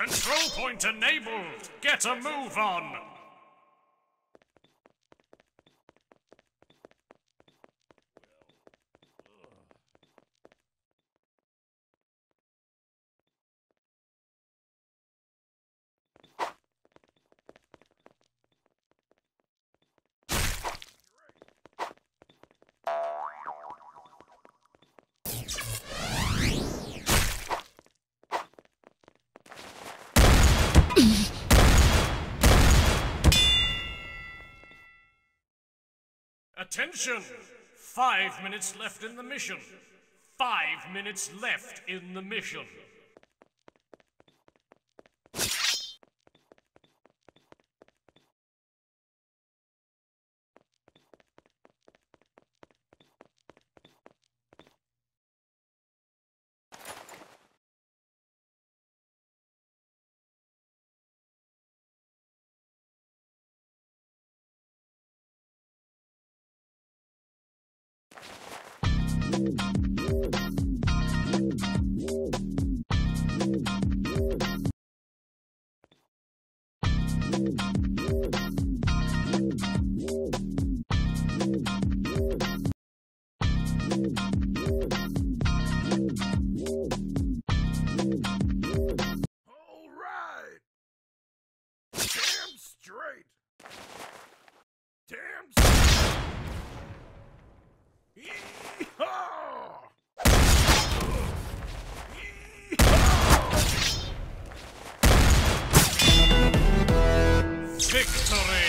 Control point enabled! Get a move on! Attention! 5 minutes left in the mission. 5 minutes left in the mission. Victory!